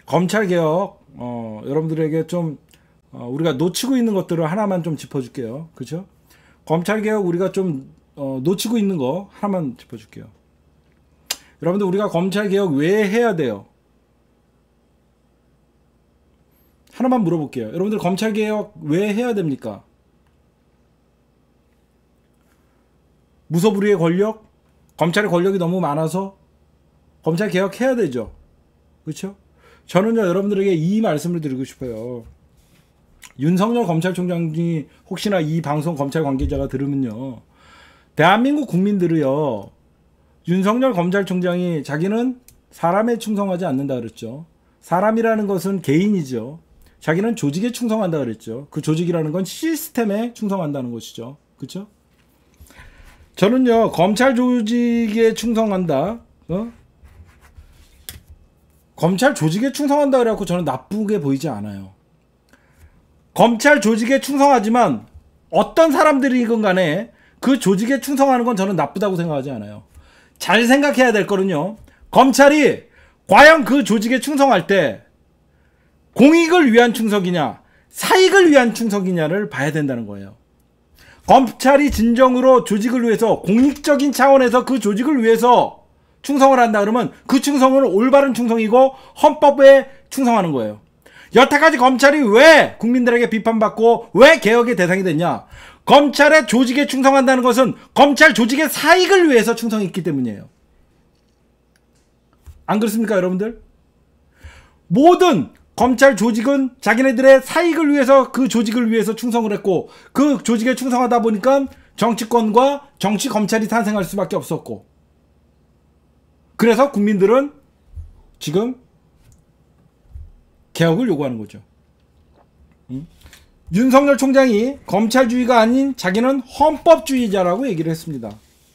검찰개혁 여러분들에게 좀 우리가 놓치고 있는 것들을 하나만 좀 짚어줄게요. 그렇죠? 검찰개혁 우리가 좀 놓치고 있는 거 하나만 짚어줄게요. 여러분들 우리가 검찰개혁 왜 해야 돼요? 하나만 물어볼게요. 여러분들 검찰개혁 왜 해야 됩니까? 무소불위의 권력? 검찰의 권력이 너무 많아서 검찰개혁 해야 되죠. 그렇죠? 저는요 여러분들에게 이 말씀을 드리고 싶어요. 윤석열 검찰총장이 혹시나 이 방송 검찰 관계자가 들으면요, 대한민국 국민들이요, 윤석열 검찰총장이 자기는 사람에 충성하지 않는다 그랬죠. 사람이라는 것은 개인이죠. 자기는 조직에 충성한다 그랬죠. 그 조직이라는 건 시스템에 충성한다는 것이죠. 그렇죠? 저는요 검찰 조직에 충성한다, 검찰 조직에 충성한다 그래갖고 저는 나쁘게 보이지 않아요. 검찰 조직에 충성하지만 어떤 사람들이건 간에 그 조직에 충성하는 건 저는 나쁘다고 생각하지 않아요. 잘 생각해야 될 거는요, 검찰이 과연 그 조직에 충성할 때 공익을 위한 충성이냐 사익을 위한 충성이냐를 봐야 된다는 거예요. 검찰이 진정으로 조직을 위해서 공익적인 차원에서 그 조직을 위해서 충성을 한다 그러면 그 충성은 올바른 충성이고 헌법에 충성하는 거예요. 여태까지 검찰이 왜 국민들에게 비판받고 왜 개혁의 대상이 됐냐? 검찰의 조직에 충성한다는 것은 검찰 조직의 사익을 위해서 충성했기 때문이에요. 안 그렇습니까 여러분들? 모든 검찰 조직은 자기네들의 사익을 위해서 그 조직을 위해서 충성을 했고, 그 조직에 충성하다 보니까 정치권과 정치 검찰이 탄생할 수밖에 없었고, 그래서 국민들은 지금 개혁을 요구하는 거죠. 윤석열 총장이 검찰주의가 아닌 자기는 헌법주의자라고 얘기를 했습니다.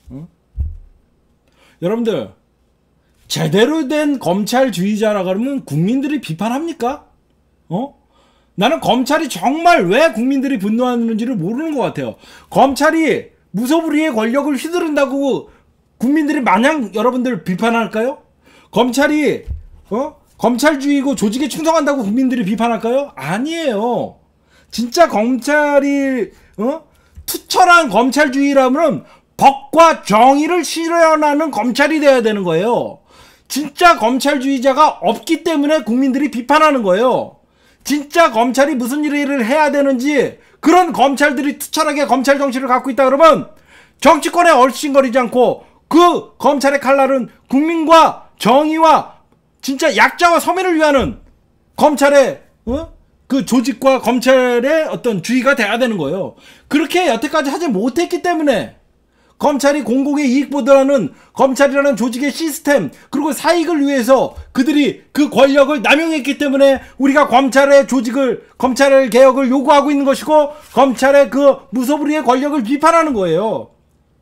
여러분들 제대로 된 검찰주의자라 그러면 국민들이 비판합니까? 나는 검찰이 정말 왜 국민들이 분노하는지를 모르는 것 같아요. 검찰이 무소불위의 권력을 휘두른다고 국민들이 마냥 여러분들 비판할까요? 검찰이 검찰주의고 조직에 충성한다고 국민들이 비판할까요? 아니에요. 진짜 검찰이 투철한 검찰주의라면 법과 정의를 실현하는 검찰이 돼야 되는 거예요. 진짜 검찰주의자가 없기 때문에 국민들이 비판하는 거예요. 진짜 검찰이 무슨 일을 해야 되는지, 그런 검찰들이 투철하게 검찰 정치를 갖고 있다 그러면 정치권에 얼씬거리지 않고 그 검찰의 칼날은 국민과 정의와 진짜 약자와 서민을 위하는 검찰의 그 조직과 검찰의 어떤 주의가 돼야 되는 거예요. 그렇게 여태까지 하지 못했기 때문에 검찰이 공공의 이익보다는 검찰이라는 조직의 시스템 그리고 사익을 위해서 그들이 그 권력을 남용했기 때문에 우리가 검찰의 조직을, 검찰의 개혁을 요구하고 있는 것이고 검찰의 그 무소불위의 권력을 비판하는 거예요.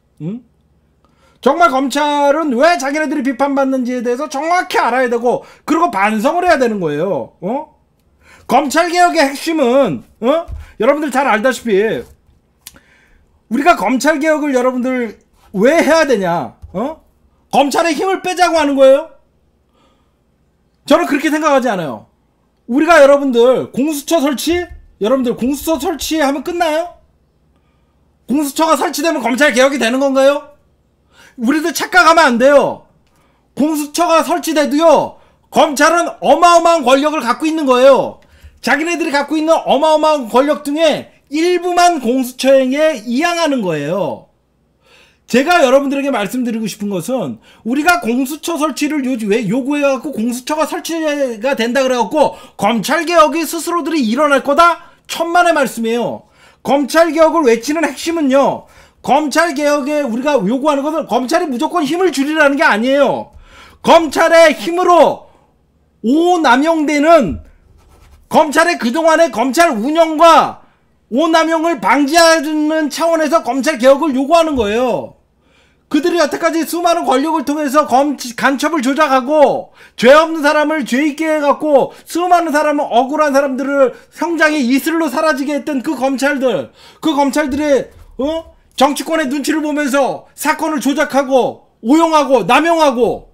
정말 검찰은 왜 자기네들이 비판받는지에 대해서 정확히 알아야 되고 그리고 반성을 해야 되는 거예요. 검찰개혁의 핵심은 여러분들 잘 알다시피 우리가 검찰개혁을 여러분들 왜 해야 되냐? 검찰의 힘을 빼자고 하는 거예요? 저는 그렇게 생각하지 않아요. 우리가 여러분들 공수처 설치? 여러분들 공수처 설치하면 끝나요? 공수처가 설치되면 검찰개혁이 되는 건가요? 우리들 착각하면 안 돼요. 공수처가 설치돼도요, 검찰은 어마어마한 권력을 갖고 있는 거예요. 자기네들이 갖고 있는 어마어마한 권력 중에 일부만 공수처에 이양하는 거예요. 제가 여러분들에게 말씀드리고 싶은 것은 우리가 공수처 설치를 왜 요구해갖고 공수처가 설치가 된다 그래갖고 검찰개혁이 스스로들이 일어날 거다? 천만의 말씀이에요. 검찰개혁을 외치는 핵심은요, 검찰개혁에 우리가 요구하는 것은 검찰이 무조건 힘을 줄이라는 게 아니에요. 검찰의 힘으로 오남용되는 검찰의 그동안의 검찰 운영과 오남용을 방지하는 차원에서 검찰개혁을 요구하는 거예요. 그들이 여태까지 수많은 권력을 통해서 간첩을 조작하고 죄 없는 사람을 죄 있게 해갖고 수많은 사람을, 억울한 사람들을 형장의 이슬로 사라지게 했던 그 검찰들의 정치권의 눈치를 보면서 사건을 조작하고 오용하고 남용하고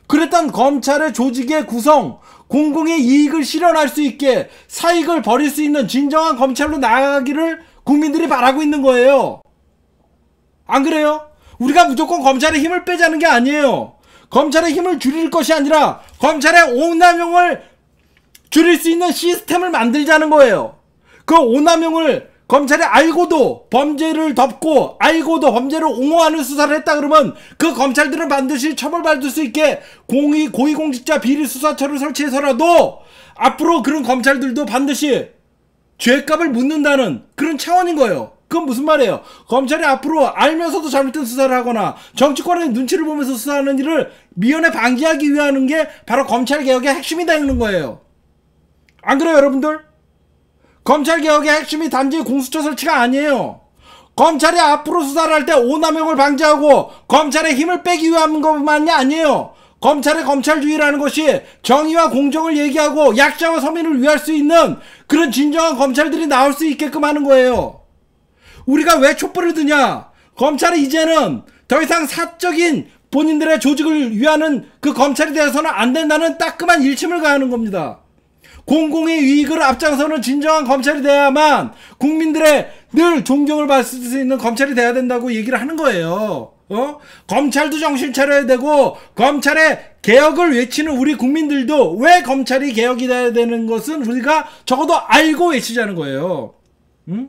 그랬던 검찰의 조직의 구성, 공공의 이익을 실현할 수 있게 사익을 벌일 수 있는 진정한 검찰로 나아가기를 국민들이 바라고 있는 거예요. 안 그래요? 우리가 무조건 검찰의 힘을 빼자는 게 아니에요. 검찰의 힘을 줄일 것이 아니라 검찰의 오남용을 줄일 수 있는 시스템을 만들자는 거예요. 그 오남용을 검찰이 알고도 범죄를 덮고 알고도 범죄를 옹호하는 수사를 했다 그러면 그 검찰들은 반드시 처벌받을 수 있게 고위공직자 비리수사처를 설치해서라도 앞으로 그런 검찰들도 반드시 죄값을 묻는다는 그런 차원인 거예요. 그건 무슨 말이에요? 검찰이 앞으로 알면서도 잘못된 수사를 하거나 정치권의 눈치를 보면서 수사하는 일을 미연에 방지하기 위한 게 바로 검찰개혁의 핵심이 되는 거예요. 안 그래요, 여러분들? 검찰개혁의 핵심이 단지 공수처 설치가 아니에요. 검찰이 앞으로 수사를 할 때 오남용을 방지하고 검찰의 힘을 빼기 위한 것만이 아니에요. 검찰의 검찰주의라는 것이 정의와 공정을 얘기하고 약자와 서민을 위할 수 있는 그런 진정한 검찰들이 나올 수 있게끔 하는 거예요. 우리가 왜 촛불을 드냐? 검찰이 이제는 더 이상 사적인 본인들의 조직을 위하는 그 검찰이 되어서는 안 된다는 따끔한 일침을 가하는 겁니다. 공공의 이익을 앞장서는 진정한 검찰이 돼야만 국민들의 늘 존경을 받을 수 있는 검찰이 돼야 된다고 얘기를 하는 거예요. 검찰도 정신 차려야 되고 검찰의 개혁을 외치는 우리 국민들도 왜 검찰이 개혁이 돼야 되는 것은 우리가 적어도 알고 외치자는 거예요. 응?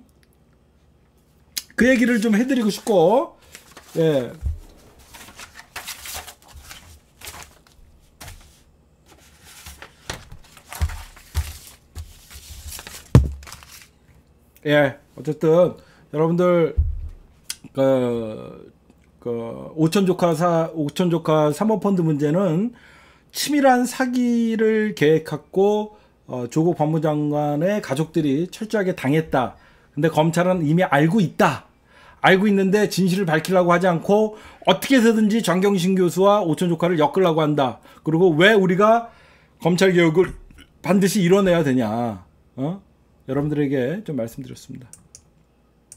그 얘기를 좀 해드리고 싶고, 예. 예, 어쨌든 여러분들 오천조카 사모펀드 문제는 치밀한 사기를 계획했고 조국 법무장관의 가족들이 철저하게 당했다. 근데 검찰은 이미 알고 있다. 알고 있는데 진실을 밝히려고 하지 않고 어떻게 해서든지 정경심 교수와 오천조카를 엮으려고 한다. 그리고 왜 우리가 검찰개혁을 반드시 이뤄내야 되냐. 여러분들에게 좀 말씀드렸습니다.